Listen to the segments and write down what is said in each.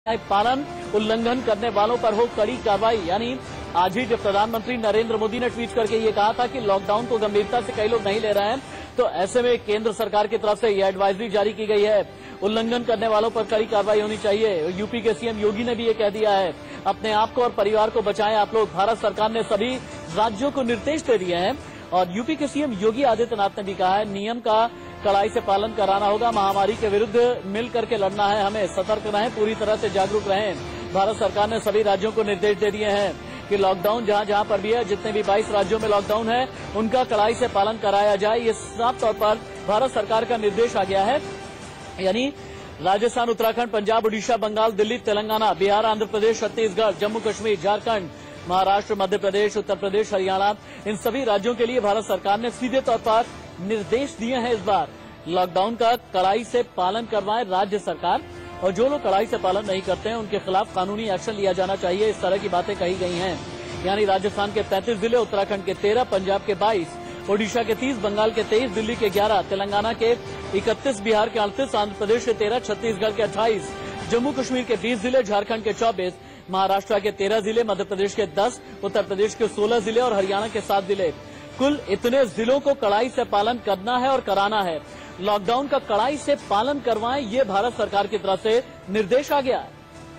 पालन उल्लंघन करने वालों पर हो कड़ी कार्रवाई। यानी आज ही जब प्रधानमंत्री नरेंद्र मोदी ने ट्वीट करके ये कहा था कि लॉकडाउन को गंभीरता से कई लोग नहीं ले रहे हैं, तो ऐसे में केंद्र सरकार की तरफ से यह एडवाइजरी जारी की गई है। उल्लंघन करने वालों पर कड़ी कार्रवाई होनी चाहिए। यूपी के सीएम योगी ने भी ये कह दिया है, अपने आप को और परिवार को बचाएं आप लोग। भारत सरकार ने सभी राज्यों को निर्देश दे दिए हैं और यूपी के सीएम योगी आदित्यनाथ ने भी कहा है, नियम का कड़ाई से पालन कराना होगा। महामारी के विरुद्ध मिल करके लड़ना है हमें। सतर्क रहें, पूरी तरह से जागरूक रहें। भारत सरकार ने सभी राज्यों को निर्देश दे दिए हैं कि लॉकडाउन जहां जहां पर भी है, जितने भी 22 राज्यों में लॉकडाउन है, उनका कड़ाई से पालन कराया जाए। ये साफ तौर पर भारत सरकार का निर्देश आ गया है। यानी राजस्थान, उत्तराखंड, पंजाब, उड़ीसा, बंगाल, दिल्ली, तेलंगाना, बिहार, आंध्र प्रदेश, छत्तीसगढ़, जम्मू कश्मीर, झारखंड, महाराष्ट्र, मध्य प्रदेश, उत्तर प्रदेश, हरियाणा, इन सभी राज्यों के लिए भारत सरकार ने सीधे तौर पर निर्देश दिए हैं। इस बार लॉकडाउन का कड़ाई से पालन करवाए राज्य सरकार, और जो लोग कड़ाई से पालन नहीं करते हैं उनके खिलाफ कानूनी एक्शन लिया जाना चाहिए। इस तरह की बातें कही गई हैं। यानी राजस्थान के 33 जिले, उत्तराखंड के 13, पंजाब के 22, ओडिशा के 30, बंगाल के 23, दिल्ली के 11, तेलंगाना के 31, बिहार के 38, आंध्र प्रदेश के 13, छत्तीसगढ़ के 28, जम्मू कश्मीर के 20 जिले, झारखंड के 24, महाराष्ट्र के 13 जिले, मध्य प्रदेश के 10, उत्तर प्रदेश के 16 जिले और हरियाणा के 7 जिले। कुल इतने जिलों को कड़ाई से पालन करना है और कराना है। लॉकडाउन का कड़ाई से पालन करवाएं, ये भारत सरकार की तरफ से निर्देश आ गया है।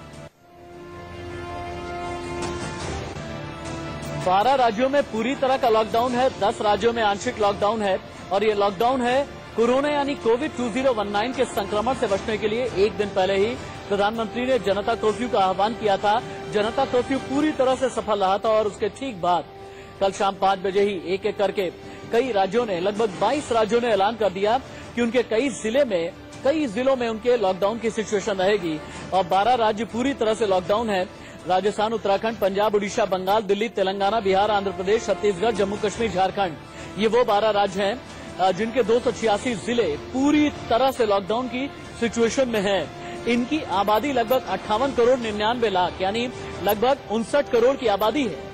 12 राज्यों में पूरी तरह का लॉकडाउन है, 10 राज्यों में आंशिक लॉकडाउन है। और ये लॉकडाउन है कोरोना यानी कोविड 2019 के संक्रमण से बचने के लिए। एक दिन पहले ही प्रधानमंत्री ने जनता कर्फ्यू का आह्वान किया था। जनता कर्फ्यू पूरी तरह से सफल रहा था और उसके ठीक बाद कल शाम 5 बजे ही एक एक करके कई राज्यों ने, लगभग 22 राज्यों ने ऐलान कर दिया कि उनके कई जिलों में उनके लॉकडाउन की सिचुएशन रहेगी। और 12 राज्य पूरी तरह से लॉकडाउन है। राजस्थान, उत्तराखंड, पंजाब, उड़ीसा, बंगाल, दिल्ली, तेलंगाना, बिहार, आंध्र प्रदेश, छत्तीसगढ़, जम्मू कश्मीर, झारखंड, ये वो 12 राज्य हैं जिनके 286 जिले पूरी तरह से लॉकडाउन की सिचुएशन में है। इनकी आबादी लगभग 58 करोड़ 99 लाख, यानी लगभग 59 करोड़ की आबादी है।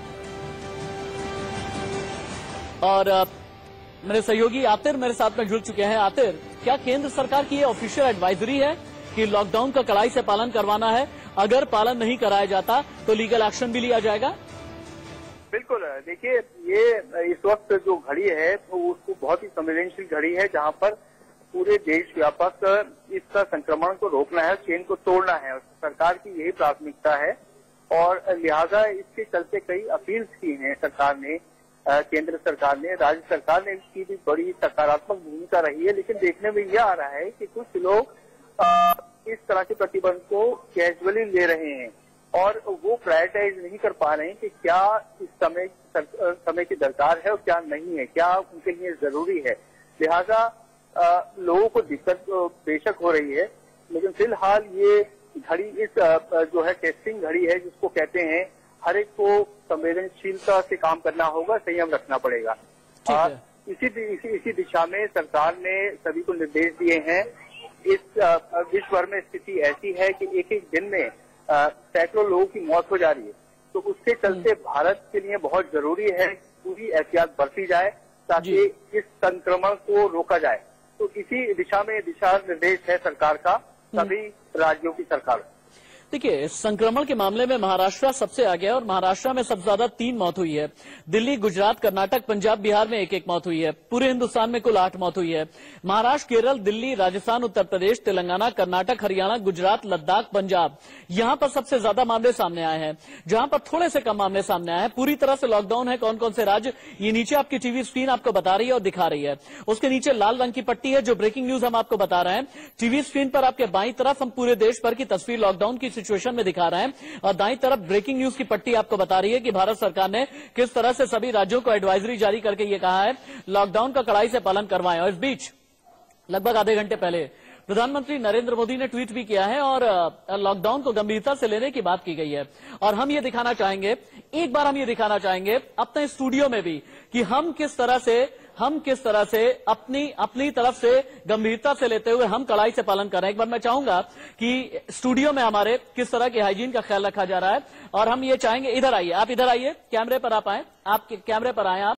और मेरे सहयोगी आतिर मेरे साथ में जुड़ चुके हैं। आतिर, क्या केंद्र सरकार की ये ऑफिशियल एडवाइजरी है कि लॉकडाउन का कड़ाई से पालन करवाना है, अगर पालन नहीं कराया जाता तो लीगल एक्शन भी लिया जाएगा? बिल्कुल, देखिए ये इस वक्त जो घड़ी है तो उसको बहुत ही संवेदनशील घड़ी है, जहां पर पूरे देश व्यापक इसका संक्रमण को रोकना है, चेन को तोड़ना है। सरकार की यही प्राथमिकता है और लिहाजा इसके चलते कई अपील की हैं सरकार ने, केंद्र सरकार ने, राज्य सरकार ने, इसकी भी बड़ी सकारात्मक भूमिका रही है। लेकिन देखने में यह आ रहा है कि कुछ लोग इस तरह के प्रतिबंध को कैजुअली ले रहे हैं और वो प्रायोरिटाइज नहीं कर पा रहे हैं कि क्या इस समय की दरकार है और क्या नहीं है, क्या उनके लिए जरूरी है। लिहाजा लोगों को दिक्कत बेशक हो रही है, लेकिन फिलहाल ये घड़ी इस जो है टेस्टिंग घड़ी है, जिसको कहते हैं हर एक को संवेदनशीलता से काम करना होगा, संयम रखना पड़ेगा। इसी दिशा में सरकार ने सभी को निर्देश दिए हैं। इस विश्व भर में स्थिति ऐसी है कि एक एक दिन में सैकड़ों लोगों की मौत हो जा रही है, तो उसके चलते भारत के लिए बहुत जरूरी है पूरी एहतियात बरती जाए ताकि इस संक्रमण को रोका जाए। तो इसी दिशा में दिशा निर्देश है सरकार का सभी राज्यों की सरकार। देखिए, संक्रमण के मामले में महाराष्ट्र सबसे आगे है और महाराष्ट्र में सबसे ज्यादा 3 मौत हुई है। दिल्ली, गुजरात, कर्नाटक, पंजाब, बिहार में एक एक मौत हुई है। पूरे हिंदुस्तान में कुल 8 मौत हुई है। महाराष्ट्र, केरल, दिल्ली, राजस्थान, उत्तर प्रदेश, तेलंगाना, कर्नाटक, हरियाणा, गुजरात, लद्दाख, पंजाब, यहां पर सबसे ज्यादा मामले सामने आए हैं। जहां पर थोड़े से कम मामले सामने आए हैं, पूरी तरह से लॉकडाउन है। कौन कौन से राज्य, ये नीचे आपकी टीवी स्क्रीन आपको बता रही है और दिखा रही है। उसके नीचे लाल रंग की पट्टी है जो ब्रेकिंग न्यूज हम आपको बता रहे हैं। टीवी स्क्रीन पर आपके बाईं तरफ हम पूरे देश भर की तस्वीर लॉकडाउन की सिचुएशन में दिखा रहे हैं और दाईं तरफ ब्रेकिंग न्यूज की पट्टी आपको बता रही है कि भारत सरकार ने किस तरह से सभी राज्यों को एडवाइजरी जारी करके ये कहा है लॉकडाउन का कड़ाई से पालन करवाएं। और इस बीच लगभग आधे घंटे पहले प्रधानमंत्री नरेंद्र मोदी ने ट्वीट भी किया है और लॉकडाउन को गंभीरता से लेने की बात की गई है। और हम ये दिखाना चाहेंगे, एक बार हम ये दिखाना चाहेंगे अपने स्टूडियो में भी कि हम किस तरह से अपनी तरफ से गंभीरता से लेते हुए हम कड़ाई से पालन कर रहे हैं। एक बार मैं चाहूंगा कि स्टूडियो में हमारे किस तरह के हाइजीन का ख्याल रखा जा रहा है और हम ये चाहेंगे, इधर आइए, आप इधर आइए, कैमरे पर आप आए, आप कैमरे पर आए आप।